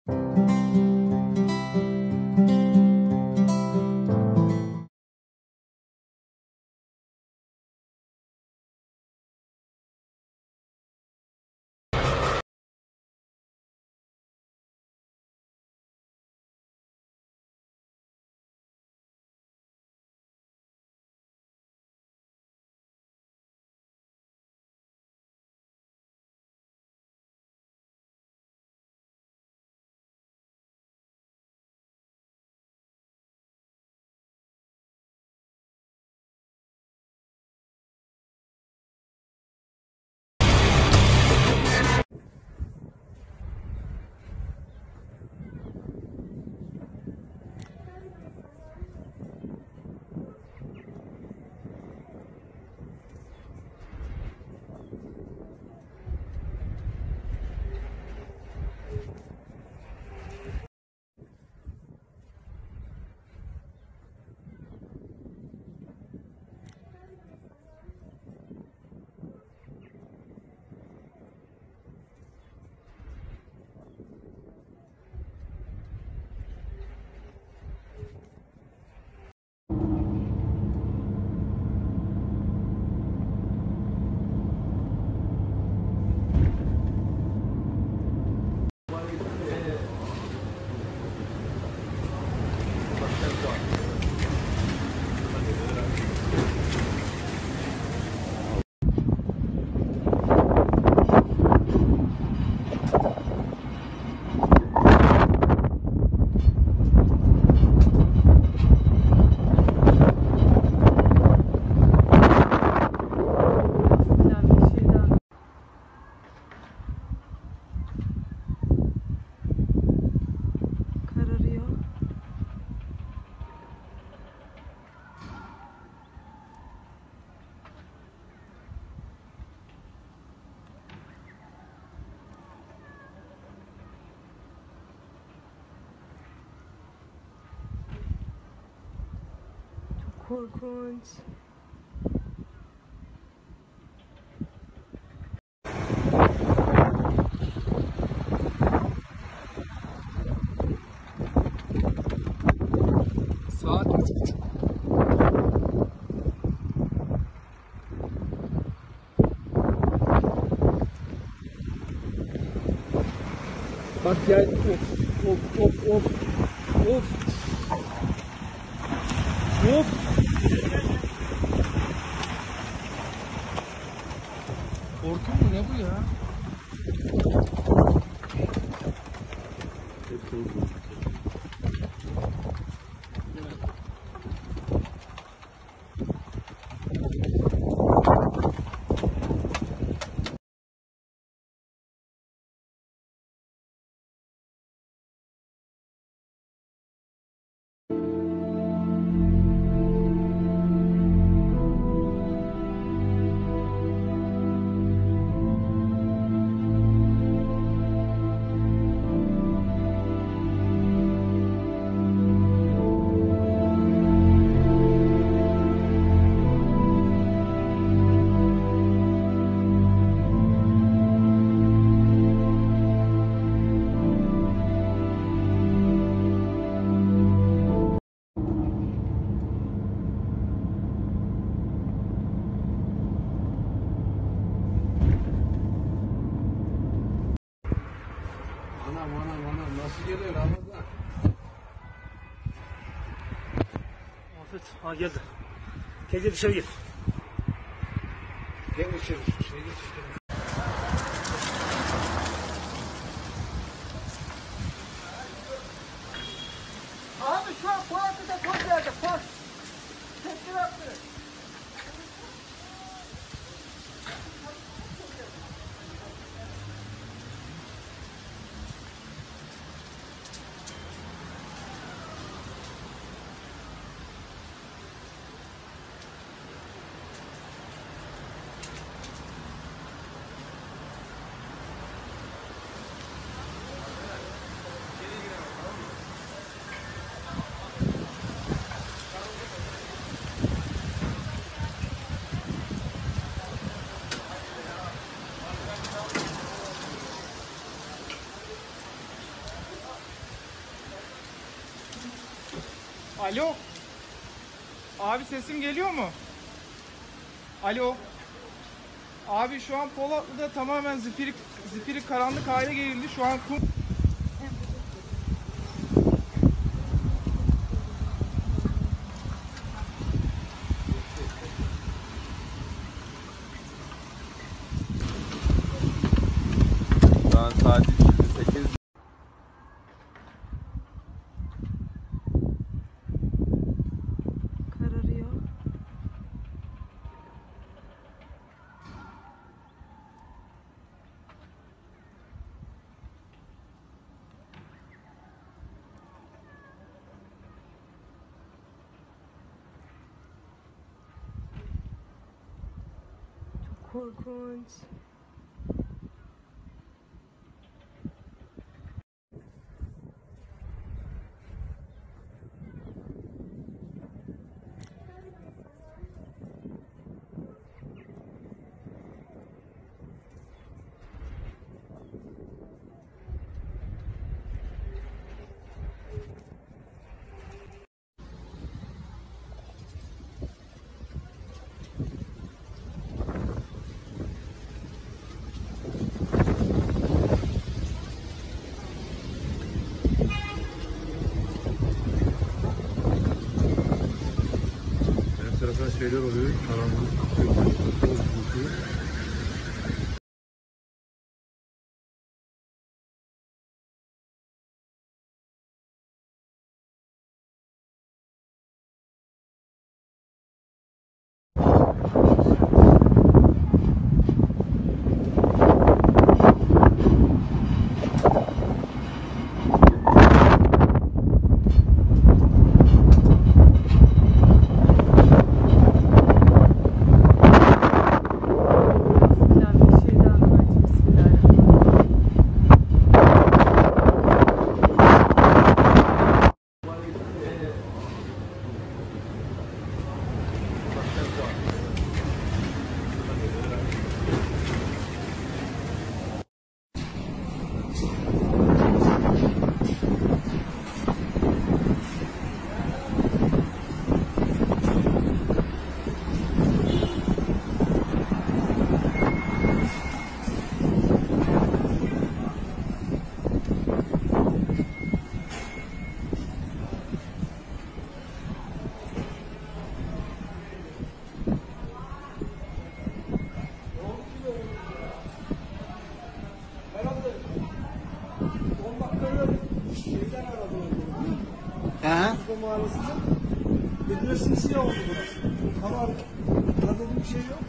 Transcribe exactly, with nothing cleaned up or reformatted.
Korkunç. Saat üç buçuk. Bak geldi. Of of of of. Of. Of. Hortum mu ne bu ya? Anam anam anam nasıl geliyor Ramazan? Afet, ha geldi. Gel gel dışarı gel. Gel içeri şu şeyi çekelim. Abi şu an Polatı'da poz verdi, poz. Tekrar attı. Alo. Abi sesim geliyor mu? Alo. Abi şu an Polatlı'da tamamen zifiri, zifiri karanlık hale geldi. Şu an kum... Şu an saat sekiz. Kararıyor. Çok korkunç. Enteresan şeyler oluyor. Karanlık. Bismillahirrahmanirrahim. Bismillahirrahmanirrahim. He? Bu mahallesinde. Dediler simsiyah oldu burası. Ama aradığım bir şey yok.